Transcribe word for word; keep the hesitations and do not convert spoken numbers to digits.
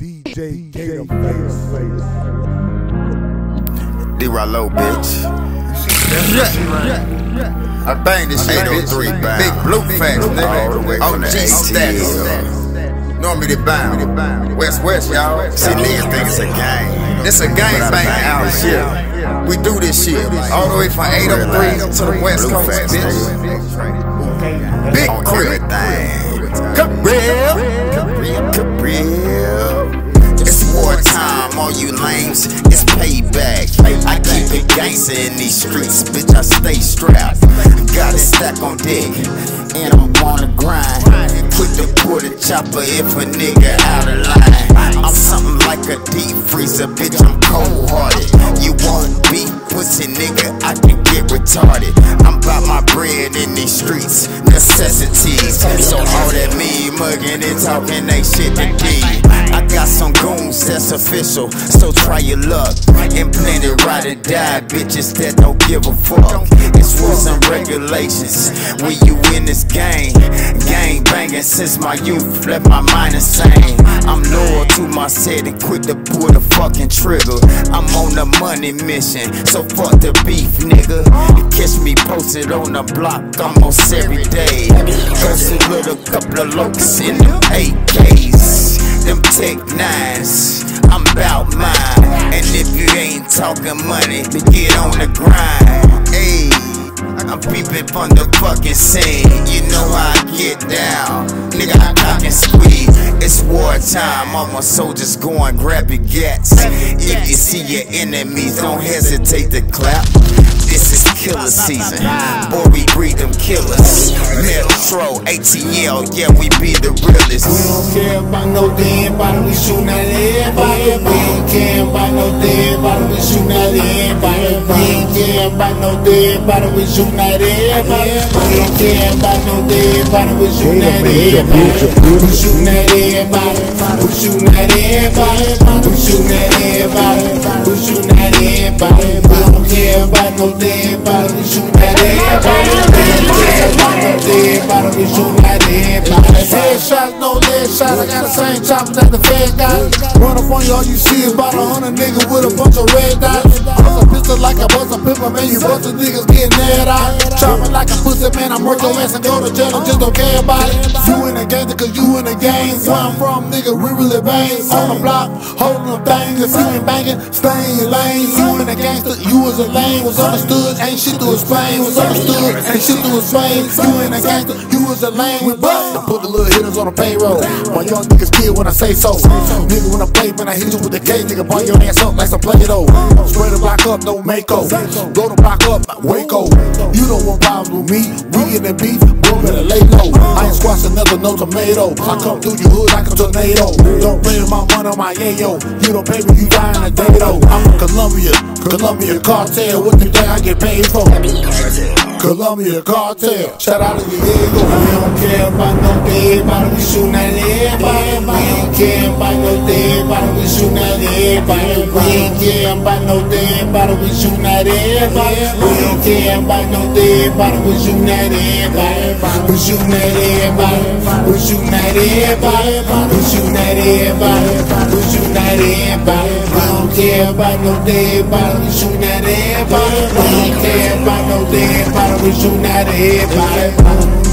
D J Gator Face. D-Rollo, bitch. I bang this shit, eight oh three bound. Big blue facts, nigga. O G stats. Normally bound. West West, y'all. See, niggas think it's a gang. It's a gang bang out here. We do this shit all the way from eight oh three to the West Coast, bitch. Big crib. Cabril. Cabril. Cabril. It's wartime, all you lames, it's payback. I keep it gangsta in these streets, bitch, I stay strapped. Got a stack on deck, and I'm on the grind. Quick to pull the chopper if a nigga out of line. I'm something like a deep freezer, bitch, I'm cold-hearted. You want beef, pussy nigga, I can get retarded. I'm about my bread in these streets, necessities. So all that me mugging and talking ain't shit to D. I got some goons that's official, so try your luck. Implanted ride or die, bitches that don't give a fuck. It's rules and regulations when you in this game. Gang banging since my youth, left my mind insane. I'm loyal to my city, quick to pull the fucking trigger. I'm on a money mission, so fuck the beef, nigga. Catch me posted on the block almost every day. Hustle with a couple of locs in them A Ks. Them Tech Nines, I'm bout mine. And if you ain't talking money, get on the grind. Ayy, I'm peeping from the fucking scene. You know how I get down, nigga, I cock and squeeze. It's wartime, all my soldiers go and grab your gats. If you see your enemies, don't hesitate to clap. This is killer season, boy, we breed them killers. Metro, A T L, yeah, we be the realest. We don't care about no dead body, we shootin' at everybody. We don't care about no dead body, we shootin' at everybody. We don't care about no dead body, we shootin' at everybody. We don't care about no dead body, we shootin' at everybody. We shootin' at everybody, we shootin' at everybody. We shootin' at everybody, we shootin' at everybody. We don't care about no dead body, we shootin' at everybody. We don't care about no dead body, we shootin' at everybody. Headshots, no lead shots, I got the same choppers that the Fed got. Run up on you, all you see is about a hundred niggas with a bunch of red dots. Bust a pistol like I bust a pimper, man, you bust niggas getting mad out. Chopping like a pussy, man, I murk your ass and go to jail, I just don't care about it. You in the game, cause you in the game. Where I'm from, nigga, we really bang. On the block, holding them things. If you ain't banging, stay in your lane. You in the gangster, you was a lane. Was understood, ain't shit to explain. Was understood, ain't shit to explain. You in the gangster, you was a lane. We bust, put the little hitters on the payroll. My young niggas kill when I say so. Nigga, when I play, man, I hit you with the K. Nigga, burn your ass up like some Play-Doh. Spray the block up, no Mako. Blow the block up, Waco. You don't want problems with me. We in the beef, boy, better lay low. I ain't squash another, no tomato. I come through your hood like a tornado. Don't pay my money on my yayo. You don't pay me, you buying a day though. I'm from Columbia, Columbia cartel. What the thing I get paid for? Columbia cartel. Shout out to Diego. We don't care about no dead body, we shootin' at everybody. We ain't care about no dead body, we shootin' at everybody. We ain't care about no dead body, we shootin' at everybody. We ain't care about no dead body, we shootin' at everybody. We shootin' at everybody. We shootin' at everybody. We shootin' at everybody. We shootin' at everybody. We don't care about no dead body, we shootin' at everybody. We don't care about no dead body, we shootin' at everybody.